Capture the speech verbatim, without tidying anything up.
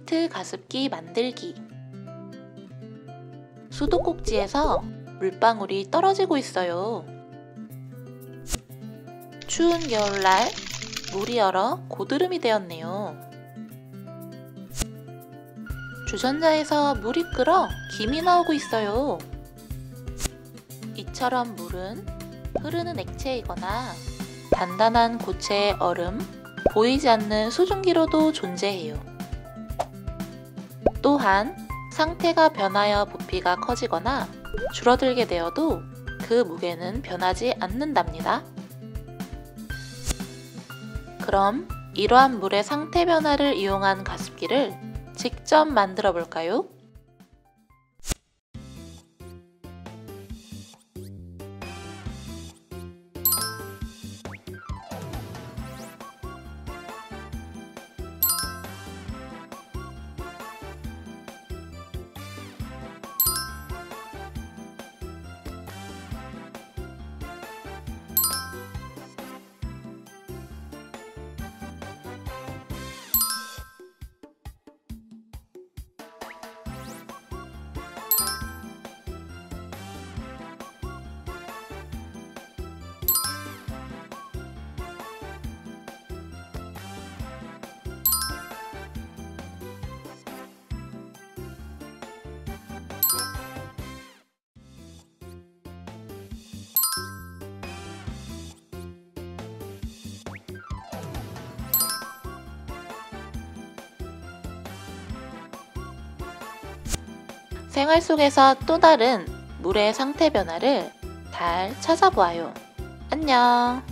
포인트 가습기 만들기. 수도꼭지에서 물방울이 떨어지고 있어요. 추운 겨울날 물이 얼어 고드름이 되었네요. 주전자에서 물이 끓어 김이 나오고 있어요. 이처럼 물은 흐르는 액체이거나 단단한 고체의 얼음, 보이지 않는 수증기로도 존재해요. 또한 상태가 변하여 부피가 커지거나 줄어들게 되어도 그 무게는 변하지 않는답니다. 그럼 이러한 물의 상태 변화를 이용한 가습기를 직접 만들어 볼까요? 생활 속에서 또 다른 물의 상태 변화를 잘 찾아보아요. 안녕.